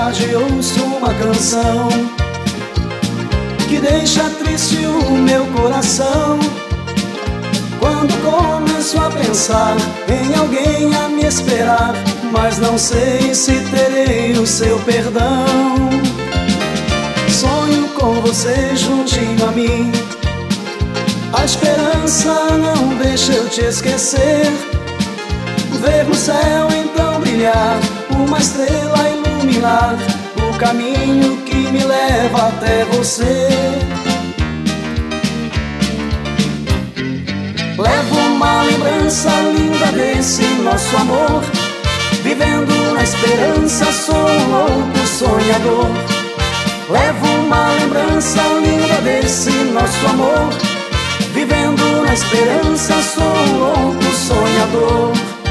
tarde ouço uma canção que deixa triste o meu coração. Quando começo a pensar em alguém a me esperar, mas não sei se terei o seu perdão. Sonho com você juntinho a mim, a esperança não deixa eu te esquecer. Ver no céu então brilhar, uma estrela iluminar o caminho que me leva até você. Levo uma lembrança linda desse nosso amor, vivendo na esperança, sou um louco sonhador. Levo uma lembrança linda desse nosso amor, vivendo na esperança, sou um louco sonhador.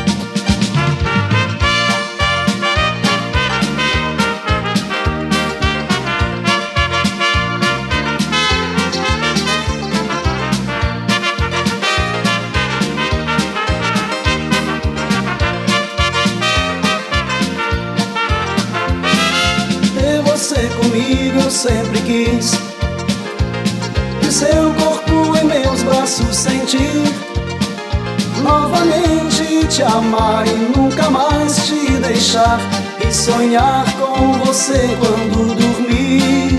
Comigo eu sempre quis, e seu corpo em meus braços sentir, novamente te amar e nunca mais te deixar, e sonhar com você quando dormir.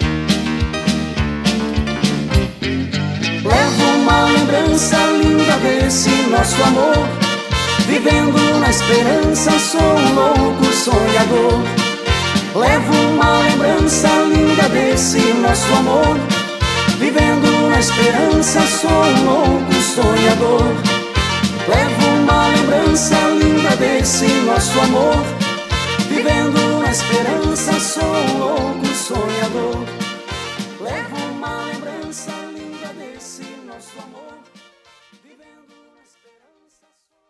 Levo uma lembrança linda desse nosso amor, vivendo na esperança, sou um louco sonhador. Levo uma lembrança linda desse nosso amor, vivendo na esperança, sou um louco sonhador. Levo uma lembrança linda desse nosso amor, vivendo na esperança, sou um louco sonhador. Levo uma lembrança linda desse nosso amor, vivendo na esperança, sou...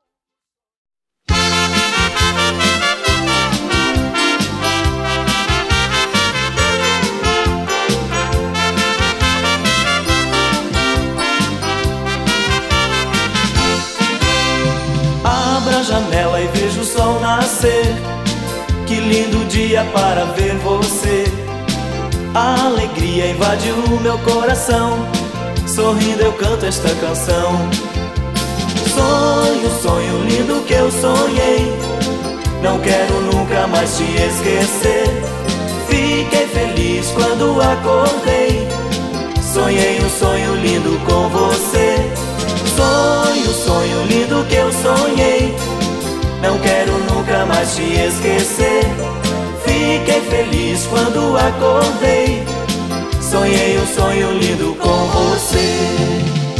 Abra a janela e vejo o sol nascer. Que lindo dia para ver você. A alegria invade o meu coração. Sorrindo eu canto esta canção. Sonho, sonho lindo que eu sonhei. Não quero nunca mais te esquecer. Fiquei feliz quando acordei. Sonhei um sonho lindo com você. Sonho, sonho lindo que eu sonhei. Não quero nunca mais te esquecer. Fiquei feliz quando acordei. Sonhei um sonho lindo com você.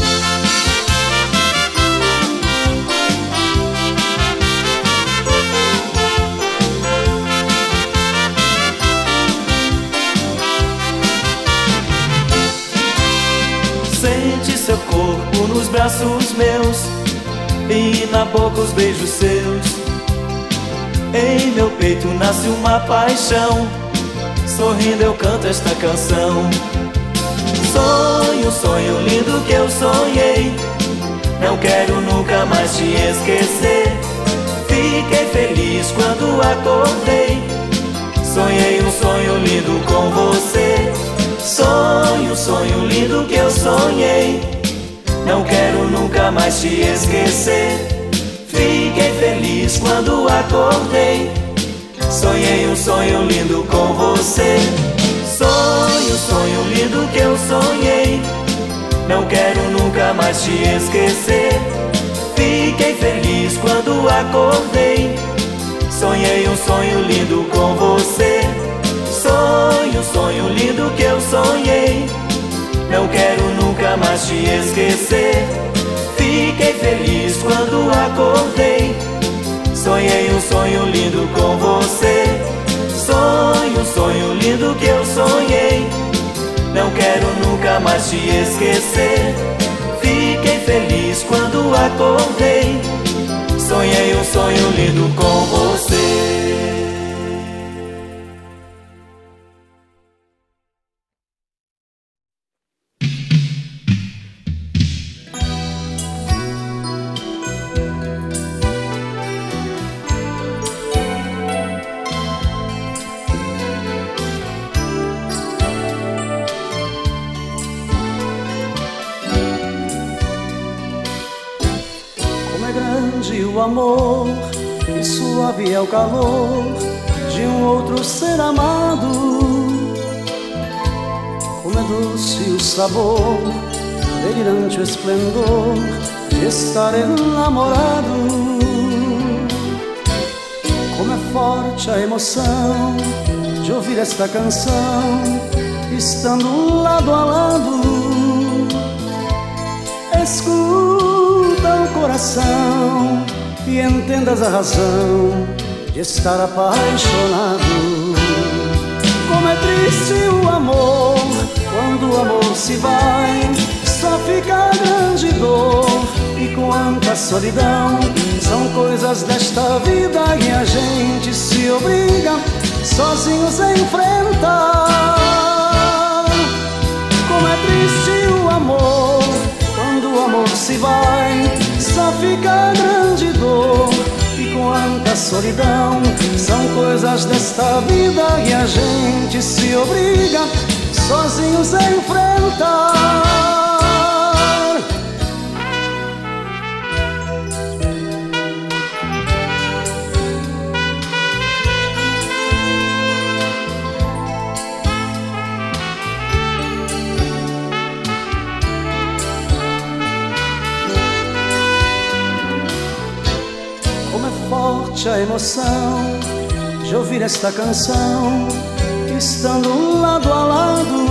Sente seu corpo nos braços meus e na boca os beijos seus. Em meu peito nasce uma paixão. Sorrindo eu canto esta canção. Sonho, sonho lindo que eu sonhei. Não quero nunca mais te esquecer. Fiquei feliz quando acordei. Sonhei um sonho lindo com você. Sonho, sonho lindo que eu sonhei. Não quero nunca mais te esquecer. Fiquei feliz quando acordei. Sonhei um sonho lindo com você. Sonho, sonho lindo que eu sonhei. Não quero nunca mais te esquecer. Fiquei feliz quando acordei. Sonhei um sonho lindo com você. Sonho, sonho lindo que eu sonhei. Não quero nunca mais te esquecer. Fiquei feliz quando acordei. Sonhei um sonho lindo com você. Sonho, sonho lindo que eu sonhei. Não quero nunca mais te esquecer. Fiquei feliz quando acordei. Sonhei um sonho lindo com você. o amor, e suave é o calor de um outro ser amado. Como é doce o sabor, delirante o esplendor de estar enamorado. Como é forte a emoção de ouvir esta canção, estando lado a lado. Escuta o coração e entendas a razão de estar apaixonado. Como é triste o amor, quando o amor se vai, só fica a grande dor e quanta solidão. São coisas desta vida que a gente se obriga sozinhos a enfrentar. Como é triste o amor, quando o amor se vai, só fica a grande dor e quanta solidão. São coisas desta vida que a gente se obriga sozinhos a enfrentar. Forte a emoção de ouvir esta canção, estando lado a lado.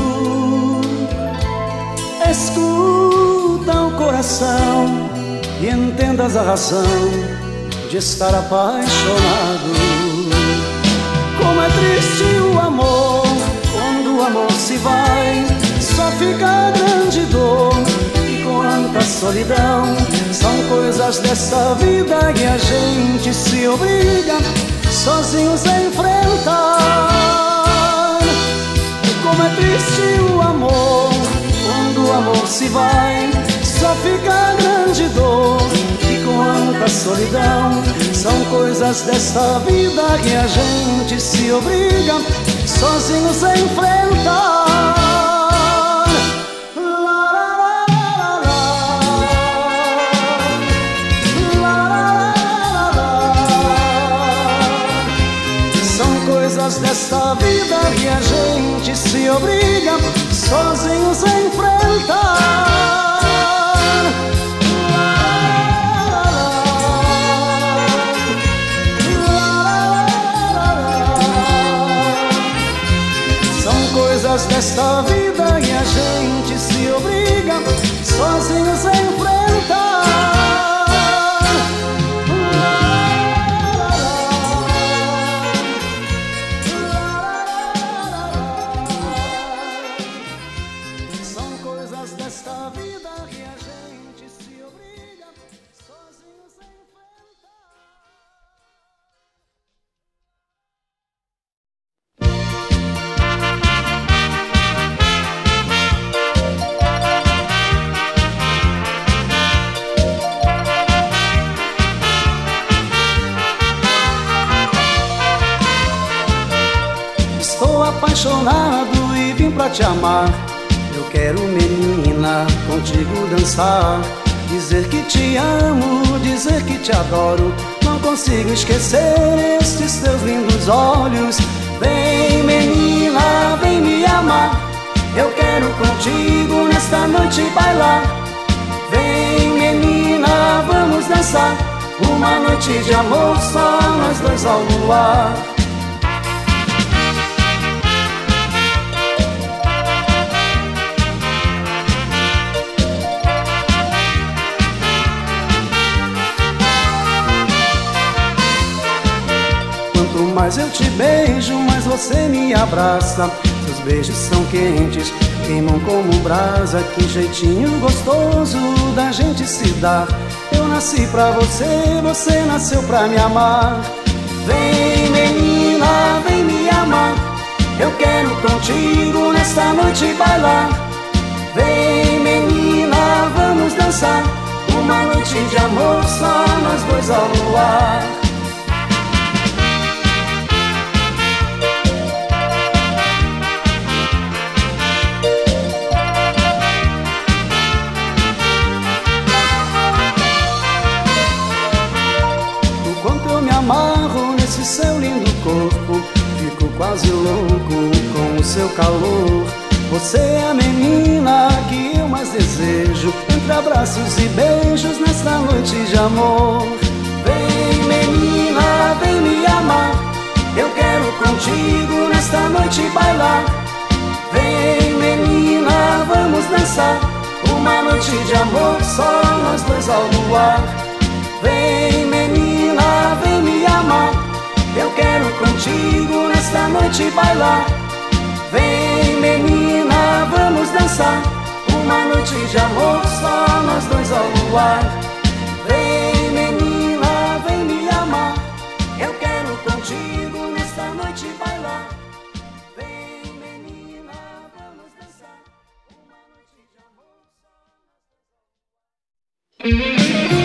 Escuta o coração e entendas a razão de estar apaixonado. Como é triste o amor, quando o amor se vai, só fica a grande dor e quanta solidão. São coisas dessa vida que a gente se obriga sozinhos a enfrentar. Como é triste o amor, quando o amor se vai, só fica a grande dor e quanta solidão. São coisas dessa vida que a gente se obriga sozinhos a enfrentar. Desta vida que a gente se obriga sozinhos a enfrentar. São coisas desta vida que a gente se obriga sozinhos a enfrentar. Apaixonado e vim pra te amar. Eu quero, menina, contigo dançar, dizer que te amo, dizer que te adoro. Não consigo esquecer estes teus lindos olhos. Vem, menina, vem me amar. Eu quero contigo nesta noite bailar. Vem, menina, vamos dançar. Uma noite de amor, só nós dois ao luar. Mas eu te beijo, mas você me abraça. Seus beijos são quentes, queimam como brasa. Que jeitinho gostoso da gente se dar. Eu nasci pra você, você nasceu pra me amar. Vem, menina, vem me amar. Eu quero contigo nesta noite bailar. Vem, menina, vamos dançar. Uma noite de amor, só nós dois ao luar. calor. Você é a menina que eu mais desejo, entre abraços e beijos nesta noite de amor. Vem menina, vem me amar, eu quero contigo nesta noite bailar. Vem menina, vamos dançar, uma noite de amor, só nós dois ao luar. Vem menina, vem me amar, eu quero contigo nesta noite bailar. Vem menina, vamos dançar, uma noite de amor, só nós dois ao luar. Vem menina, vem me amar, eu quero contigo nesta noite bailar. Vem menina, vamos dançar, uma noite de amor, só nós dois ao luar.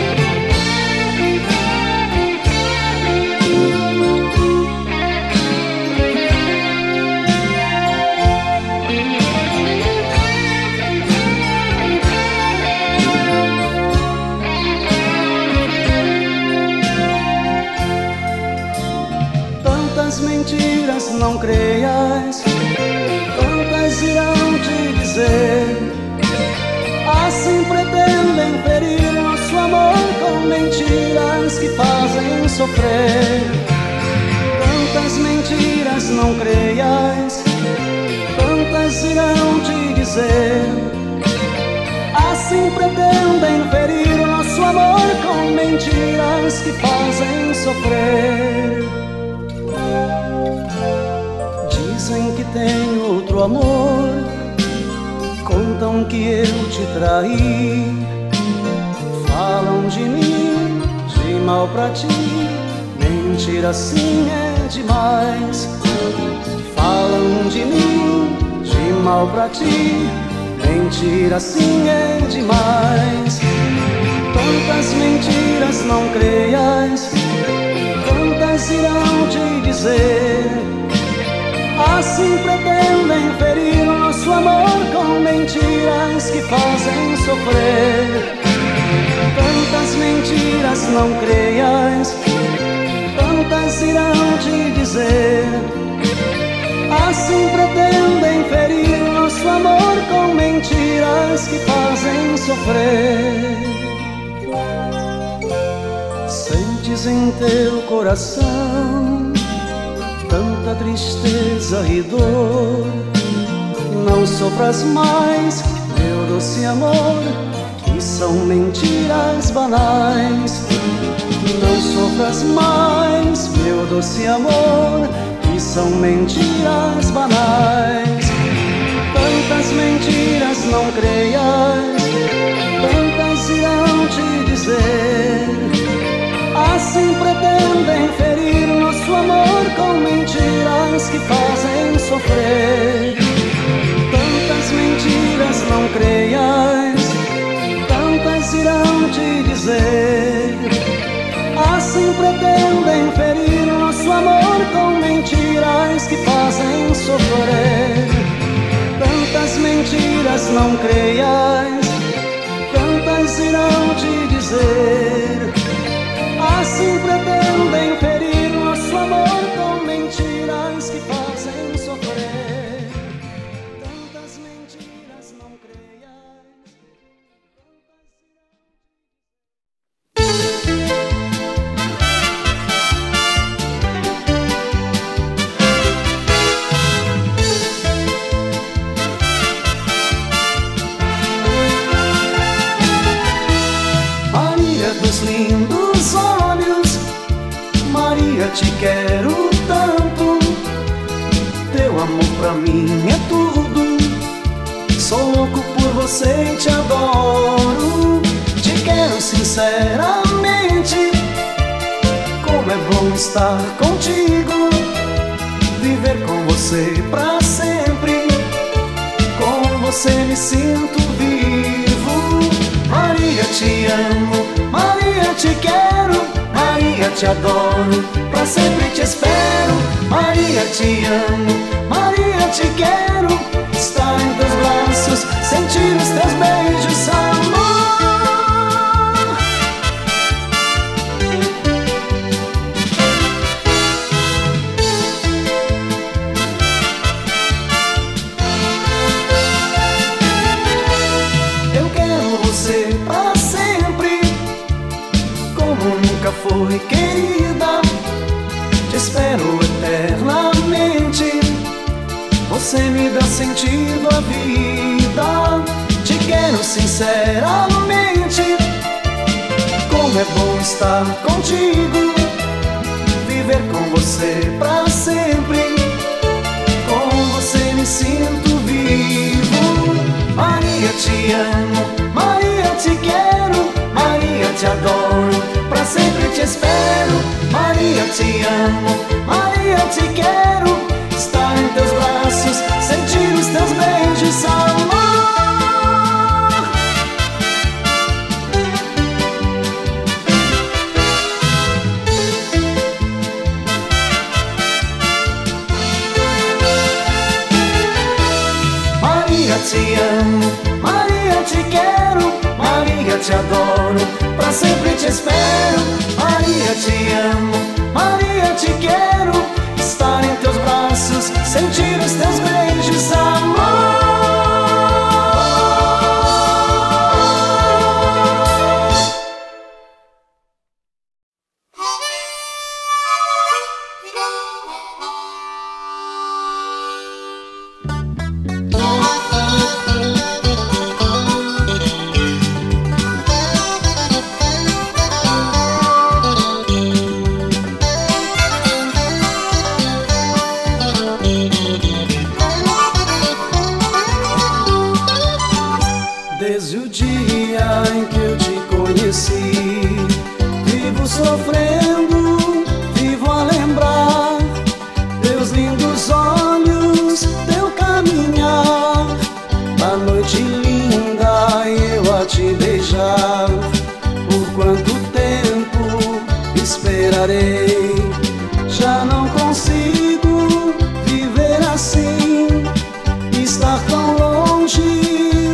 Mentiras não creias, tantas irão te dizer. Assim pretendem ferir nosso amor com mentiras que fazem sofrer. Tantas mentiras não creias, tantas irão te dizer. Assim pretendem ferir nosso amor com mentiras que fazem sofrer. Dizem que tem outro amor, contam que eu te traí. Falam de mim, de mal pra ti, mentira assim é demais. Falam de mim, de mal pra ti, mentira assim é demais. Tantas mentiras não creias, tantas irão te dizer. Assim pretendem ferir nosso amor com mentiras que fazem sofrer. Tantas mentiras não creias, tantas irão te dizer. Assim pretendem ferir nosso amor com mentiras que fazem sofrer. Sentes em teu coração tanta tristeza e dor. Não sofras mais, meu doce amor, que são mentiras banais. Não sofras mais, meu doce amor, que são mentiras banais. Tantas mentiras não creias, tantas irão te dizer. Assim pretendem ferir nosso amor com mentiras que fazem sofrer. Tantas mentiras não creias, tantas irão te dizer. Assim pretendem ferir nosso amor com mentiras que fazem sofrer. Tantas mentiras não creias, tantas irão te dizer. Assim pretendem ferir nosso amor com mentiras que fazem sofrer. Tantas mentiras não creias. Maria dos lindos olhos, Maria, te quero tanto. Teu amor pra mim é tudo. Sou louco por você e te adoro. Te quero sinceramente. Como é bom estar contigo, viver com você pra sempre. Com você me sinto vivo. Maria, te amo, Maria, te quero, Maria, te adoro, pra sempre te espero. Maria, te amo, Maria, te quero, estar em teus braços, sentir os teus beijos, amor. foi, querida. Te espero eternamente. Você me dá sentido à vida. Te quero sinceramente. Como é bom estar contigo, viver com você pra sempre. Com você me sinto vivo. Maria, te amo, Maria, te quero, Maria, te adoro, pra sempre te espero. Maria, te amo, Maria, te quero, estar em teus braços, sentir os teus beijos, amor. Maria, te amo, Maria, te quero, Maria, te adoro, pra sempre te espero. Maria, te amo, Maria, te quero, estar em teus braços, sentir os teus beijos, amor. Desde o dia em que eu te conheci, vivo sofrendo, vivo a lembrar teus lindos olhos, teu caminhar, a noite linda e eu a te beijar. Por quanto tempo esperarei? Já não consigo viver assim, estar tão longe.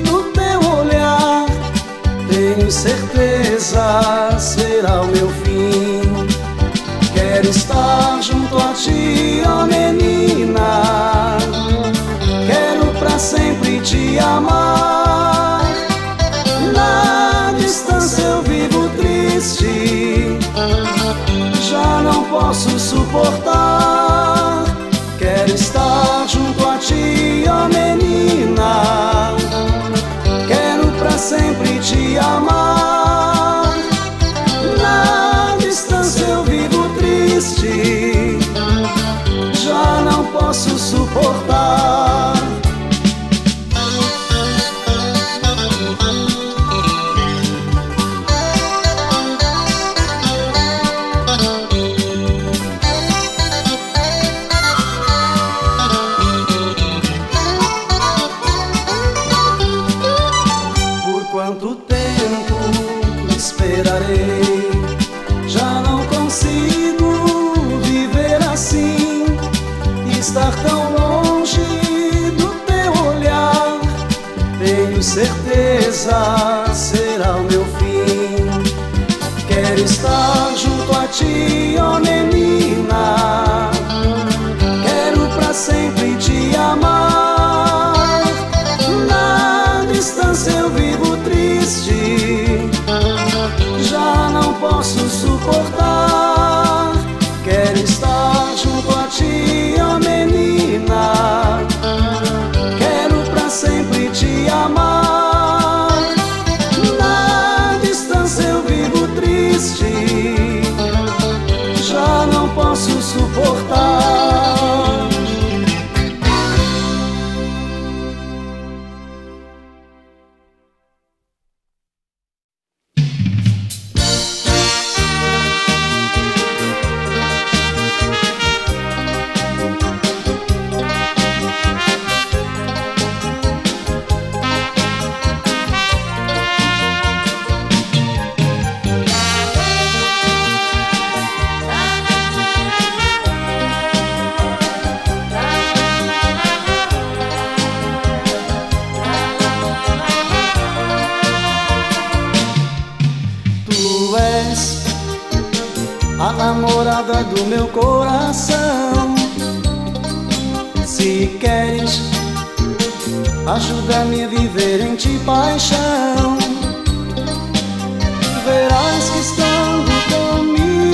Tenho certeza será o meu fim. Quero estar junto a ti, ó menina. Quero pra sempre te amar. Na distância eu vivo triste, já não posso suportar. Quero estar junto a ti, ó menina. Quero pra sempre te amar. Na distância eu vivo triste, já não posso suportar. Quanto tempo esperarei? Já não consigo viver assim, estar tão longe do teu olhar. Tenho certeza será o meu fim. Quero estar junto a ti, ó menina. Quero pra sempre te amar. Na distância eu vivo triste, já não posso suportar. Quero estar junto a ti, ó menina. Quero pra sempre te amar. Na distância eu vivo triste, já não posso suportar. A namorada do meu coração. Se queres, ajuda-me a viver em ti paixão. Verás que estando comigo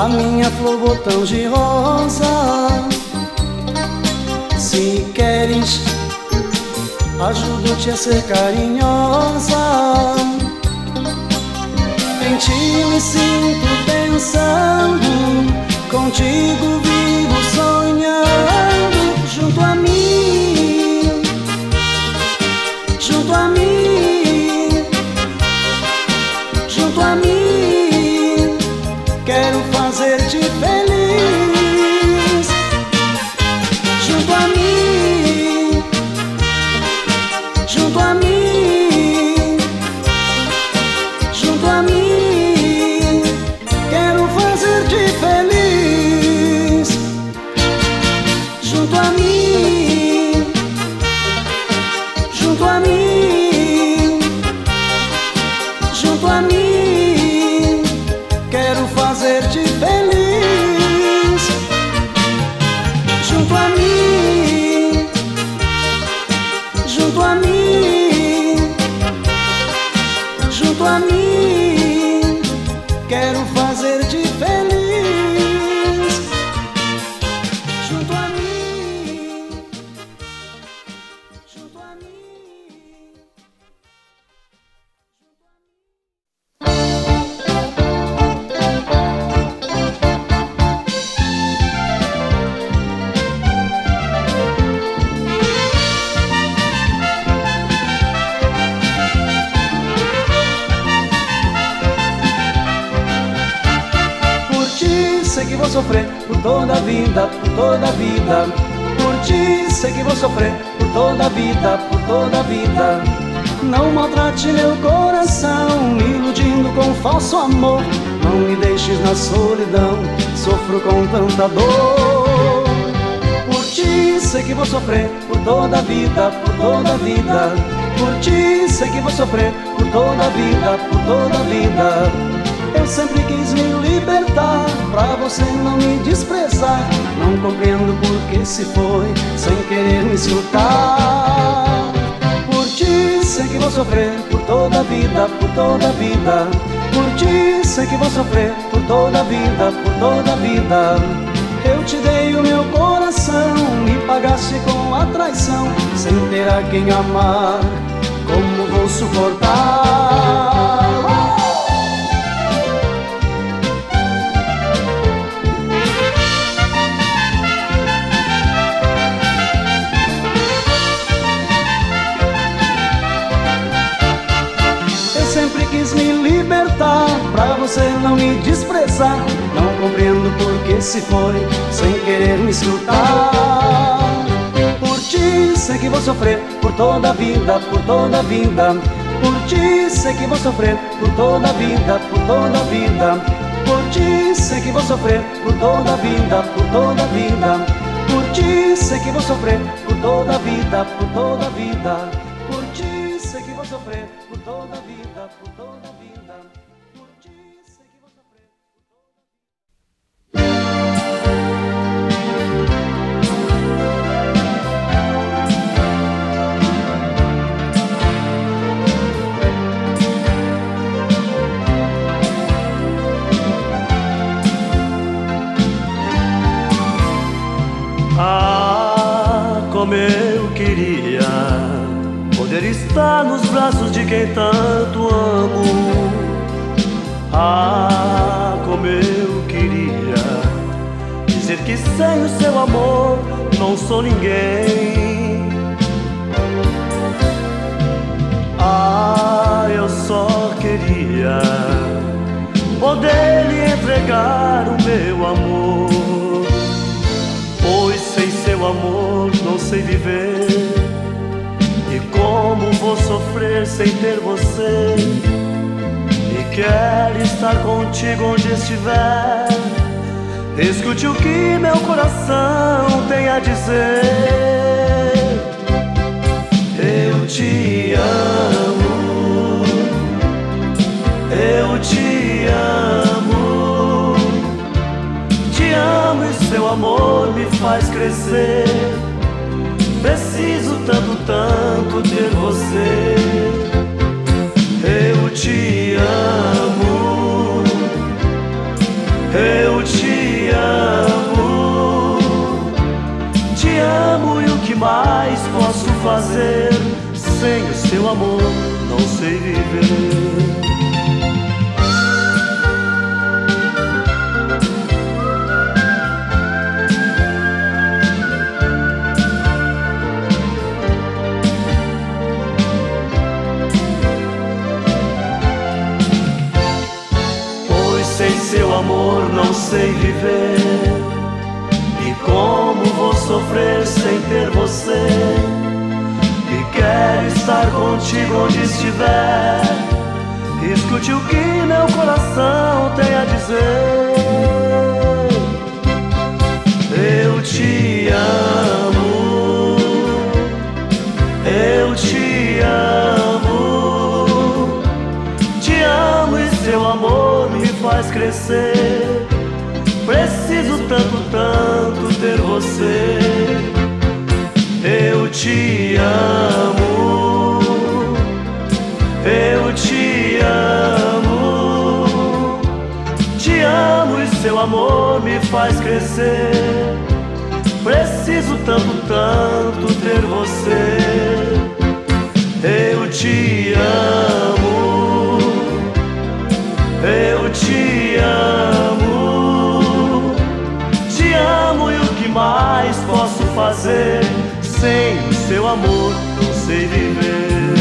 a minha flor botão de rosa. Se queres, ajudo-te a ser carinhosa. Em ti me sinto pensando, contigo vivo sonhando. Junto a mim, junto a mim, junto a mim, quero fazer-te feliz. Junto a mim, junto a mim, junto a mim, quero fazer-te feliz. Junto a mim, junto a mim, junto a mim, quero fazer-te feliz. Junto a mim, junto a mim, junto a mim, quero fazer-te feliz. Junto a mim, junto a mim. Sei que vou sofrer por toda a vida, por toda a vida. Por ti sei que vou sofrer por toda a vida, por toda a vida. Não maltrate meu coração, me iludindo com falso amor. Não me deixes na solidão, sofro com tanta dor. Por ti sei que vou sofrer por toda a vida, por toda a vida. Por ti sei que vou sofrer por toda a vida, por toda a vida. Eu sempre quis me libertar, pra você não me desprezar. Não compreendo por que se foi, sem querer me escutar. Por ti sei que vou sofrer por toda a vida, por toda a vida. Por ti sei que vou sofrer por toda a vida, por toda a vida. Eu te dei o meu coração, me pagaste com a traição. Sem ter a quem amar, como vou suportar? Me libertar, pra você não me desprezar. Não compreendo por que se foi, sem querer me escutar. Por ti sei que vou sofrer por toda a vida, por toda a vida. Por ti sei que vou sofrer por toda a vida, por toda a vida. Por ti sei que vou sofrer por toda a vida, por toda a vida. Por ti sei que vou sofrer por toda a vida, por toda a vida. Por ti sei que vou sofrer por toda a vida, por toda a vida. Por ti sei que vou sofrer por toda a vida. Ah, como eu queria poder estar nos braços de quem tanto amo. Ah, como eu queria dizer que sem o seu amor não sou ninguém. Ah, eu só queria poder lhe entregar o meu amor, pois sem seu amor não sei viver. E como vou sofrer sem ter você? E quero estar contigo onde estiver. Escute o que meu coração tem a dizer. Eu te amo, eu te amo. Te amo e seu amor me faz crescer. Preciso tanto, tanto ter você. Eu te amo, eu te te amo e o que mais posso fazer? Sem o seu amor não sei viver. Sem seu amor não sei viver. E como vou sofrer sem ter você? E quero estar contigo onde estiver. Escute o que meu coração tem a dizer. Eu te amo, eu te amo, te amo e seu amor me faz crescer. Preciso tanto, tanto ter você. Eu te amo, eu te amo, te amo e seu amor me faz crescer. Preciso tanto, tanto ter você. Eu te amo, eu te amo, te amo e o que mais posso fazer? Sem o seu amor não sei viver.